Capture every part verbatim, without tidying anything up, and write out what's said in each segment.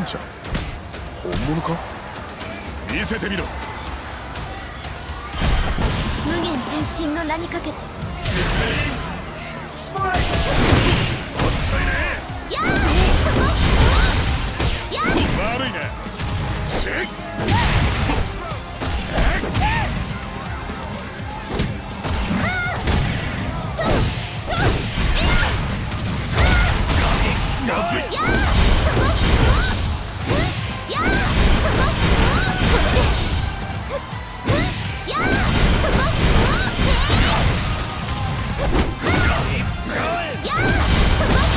者。本物か？見せてみろ。 無限転身の名にかけて。 遅いね。 やあ、そこ。やあ、 悪いね。シェイ。まずい。 やあ、そこ。やあ、そこ。これで。やあ、そこ。やあ、そこ。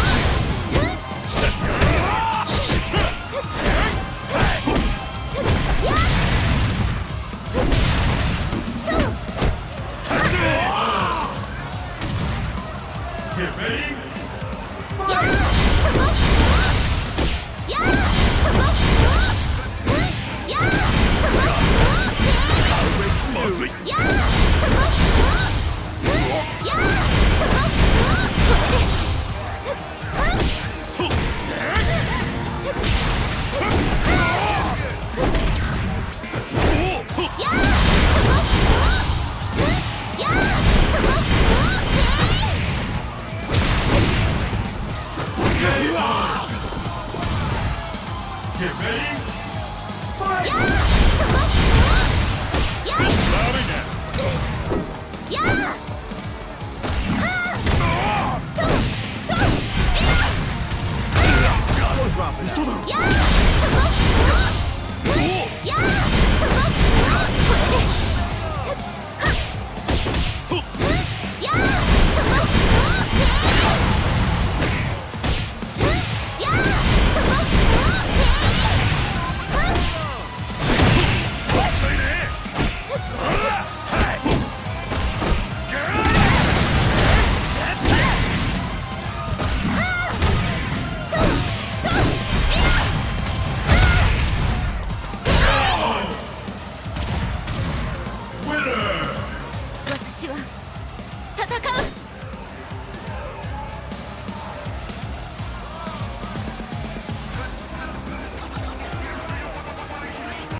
嘘だろ。 やあ、そこ。やあ、そこ。これで。やあ、そこ。やあ、そこ。 遅いね。 私は